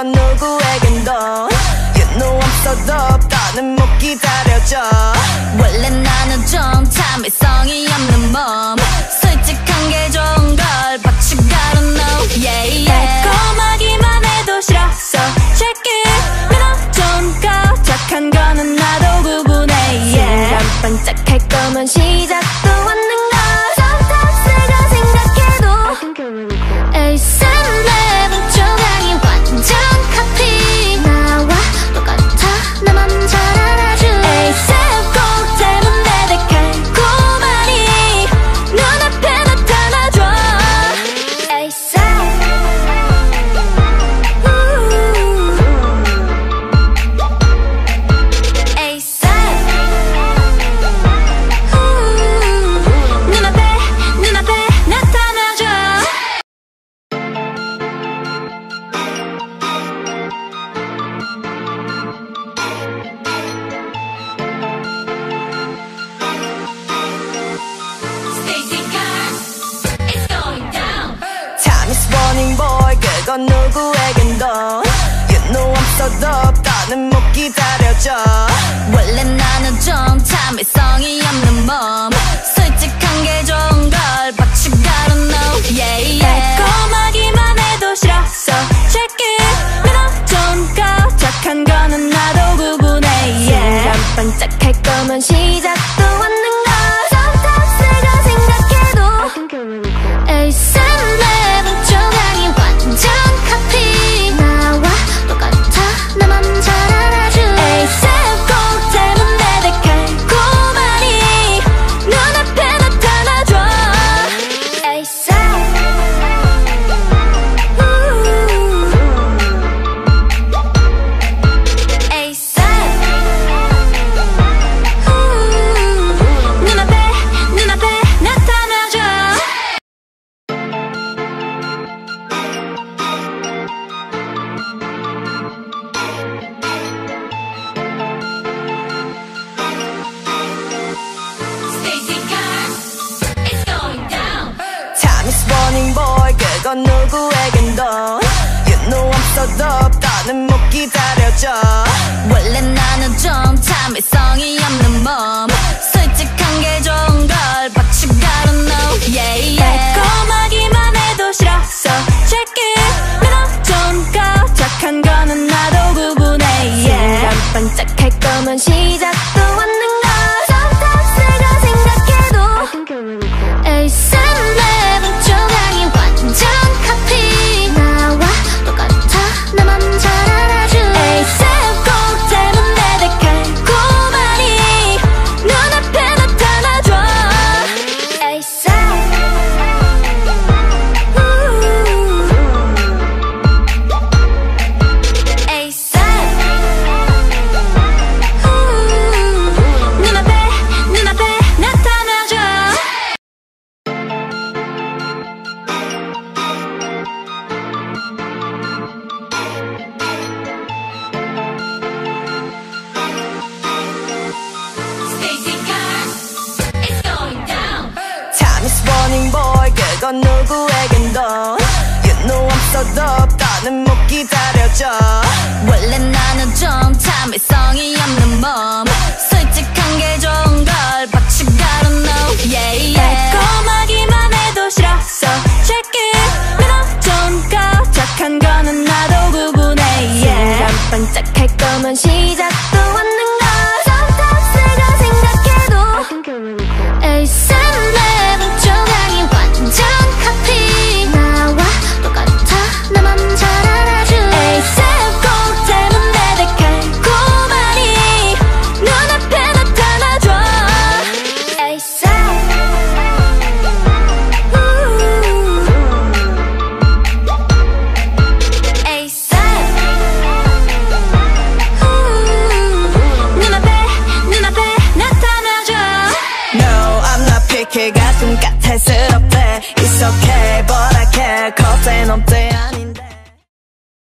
그건 누구에겐도 You know I'm so dope 더는 못 기다려줘. 원래 나는 좀 참을성이 없는 몸. 솔직한 게 좋은 걸 But you gotta know yeah yeah. 달콤하기만 해도 싫어 So check it. 매너 좋은 거 착한 거는 나도 구분해 yeah. 순간 반짝할 거면 시작도 않는 걸 섭섭스가 생각해도 I think you're really cool. 에이쌤 내 분조강이 완전 카피. 나와 똑같아 나만 잘 알아줘. 에이쌤 꼭 닮은 내 달콤하니 눈앞에 나타나줘. 에이쌤 눈앞에 나타나줘. Time is running boy 그건 누구에겐도 You know I'm so dope 더는 못 기다려줘. 원래 나는 좀 참을성이 없는 몸. 솔직한 게 좋은 걸 But you gotta know yeah yeah. 달콤하기만 해도 싫어 So check it. 매너 좋은 거 착한 거는 나도 구분해 yeah. 순간 반짝할 거면 시작도 않는 걸 섭섭스가 생각해도 I think you're really cool. 에이쌤 내 분조강이 완전 카피. 나와 똑같아 나만 잘 알아줘. 에이쌤 꼭 닮은 내 달콤하니 눈앞에 나타나줘. 에이쌤 에이쌤 눈앞에 나타나줘. Time is running boy 그건 누구에겐도 You know I'm so dope 더는 못 기다려줘. 원래 나는 좀 참을성이 없는 몸. 솔직한 게 좋은 걸 But you gotta know yeah yeah. 달콤하기만 해도 싫어 So check it. 매너 좋은 거 착한 거는 나도 구분해 yeah. 순간 반짝할 거면 시작도 않는 걸 섭섭스가 생각해도 I think you're really cool. 에이쌤 내 분조강이 완전 카피. 나와 똑같아 나만 잘 알아줘. 에이쌤 꼭 닮은 내 달콤하니 눈앞에 나타나줘. 에이쌤 에이쌤 눈앞에 나타나줘. Time is running boy 그건 누구에겐도 You know I'm so dope 더는 못 기다려줘. 원래 나는 좀 참을성이 없는 몸. 솔직한 게 좋은 걸 But you gotta know yeah yeah. 달콤하기만 해도 싫어 So check it. 매너 좋은 거 착한 거는 나도 구분해 yeah. 순간 반짝할 거면 시작도